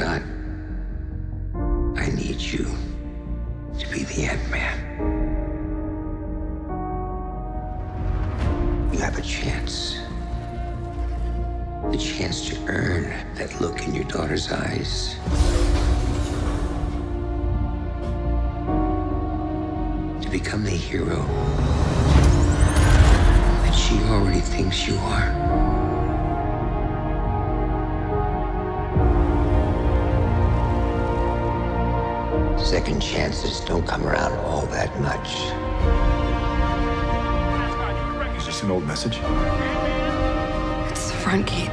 Son, I need you to be the Ant-Man. You have a chance. The chance to earn that look in your daughter's eyes. To become the hero that she already thinks you are. Second chances don't come around all that much. Is this an old message? It's the front gate.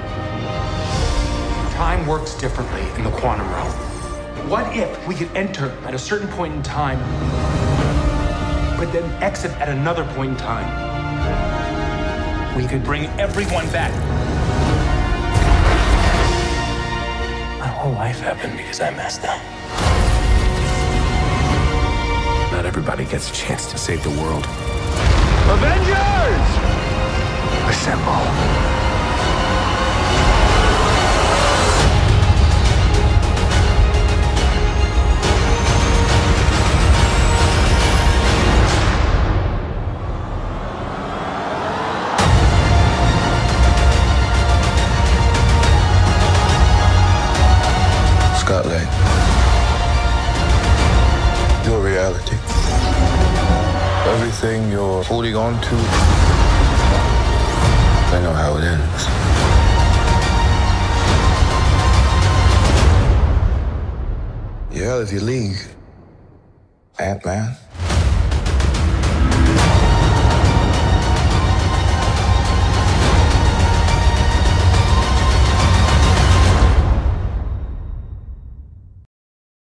Time works differently in the quantum realm. What if we could enter at a certain point in time, but then exit at another point in time? We could bring everyone back. My whole life happened because I messed up. Not everybody gets a chance to save the world. Avengers! Assemble. Scotland. Your reality. Everything you're holding on to, I know how it ends. Reality League, Ant-Man.